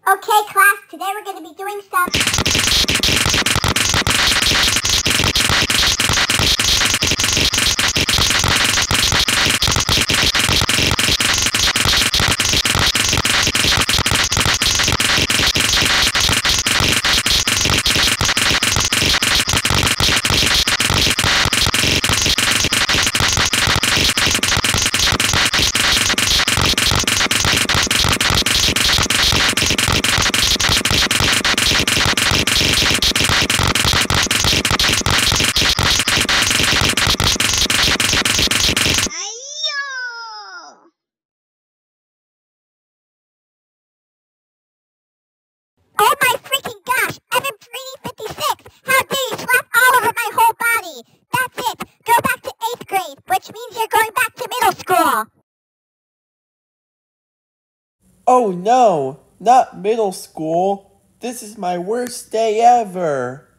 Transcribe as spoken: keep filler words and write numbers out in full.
Okay, class, today we're going to be doing some... Oh my freaking gosh! I'm in three fifty-six! How dare you slap all over my whole body! That's it! Go back to eighth grade, which means you're going back to middle school! Oh no! Not middle school! This is my worst day ever!